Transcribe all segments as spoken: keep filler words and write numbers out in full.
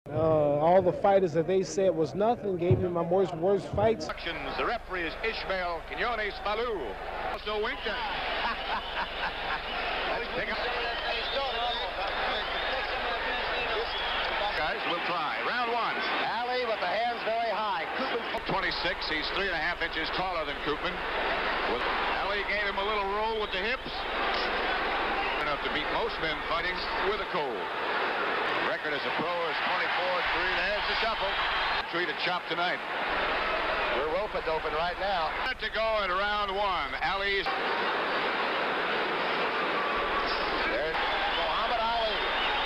Uh, all the fighters that they said was nothing gave me my worst, worst fights. The referee is Ishmael Quinones Falou. Also Winter. Guys, we'll try. Round one. Ali with the hands very high. Coopman, twenty-six. He's three and a half inches taller than Coopman. Ali gave him a little roll with the hips. Enough to beat most men fighting with a cold. Record as a pro is twenty-four three. There's the shuffle. Treat a chop tonight. We're rope-a-doping right now. Set to go in round one. Ali's. There's Muhammad Ali.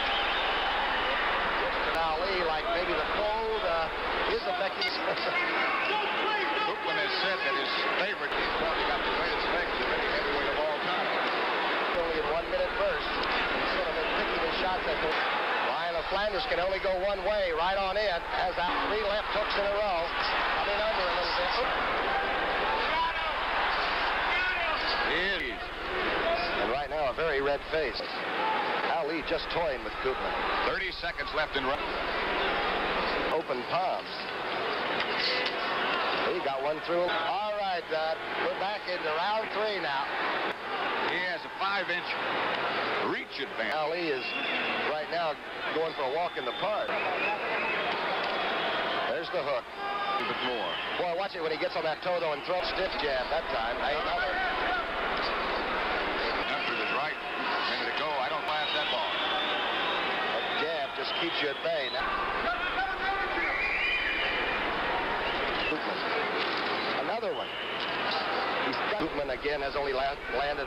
Ali, like maybe the cold, uh, is affecting. Coopman has said that his favorite, he's probably got the greatest legs of any heavyweight of all time. Only in one minute burst. He's sort of been picking his shots at the. Flanders can only go one way, right on in. Has out three left hooks in a row. Coming under a little bit. It is. And right now, a very red face. Ali just toying with Coopman. thirty seconds left in round. Open palms. He got one through. All right, uh, we're back into round three now. He has a five-inch reach advantage. Ali is right now going for a walk in the park. There's the hook. A bit more. Boy, watch it when he gets on that toe, though, and throws stiff jab that time. Another. After his right. A minute ago, I don't pass that ball. That jab just keeps you at bay. Now. Another one. He's got Coopman again has only la landed.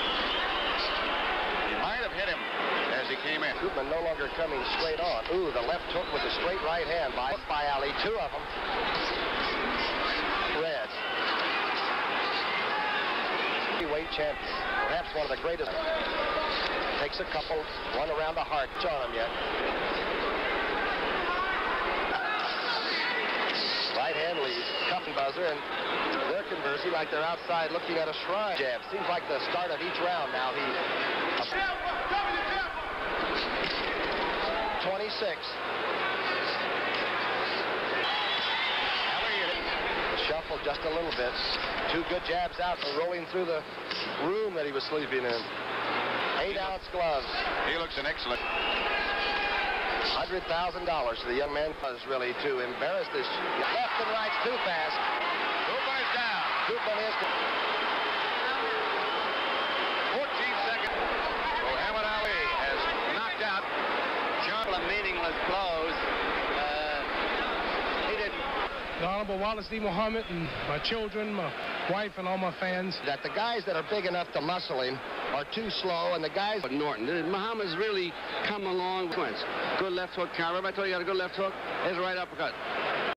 He might have hit him as he came in. Coopman no longer coming straight on. Ooh, the left hook with the straight right hand by, by Ali. Two of them. Red. Heavyweight champion. Perhaps one of the greatest. Takes a couple. One around the heart. It's on him yet. Right hand lead. Cup and buzzer. And they're conversing like they're outside looking at a shrine. Jab. Seems like the start of each round now. He. twenty-six. The shuffle just a little bit. Two good jabs out and rolling through the room that he was sleeping in. Eight ounce gloves. He looks an excellent. one hundred thousand dollars to the young man was really to embarrass this. Left and right too fast. Coopman is down. Coopman is. fourteen seconds. Muhammad Ali has knocked out John. A meaningless close. Uh, he didn't. The Honorable Wallace D. Muhammad and my children, my wife, and all my fans. That the guys that are big enough to muscle him are too slow, and the guys. But Norton, Muhammad's really come along. Good left hook counter. Remember I told you he had a good left hook? There's a right uppercut.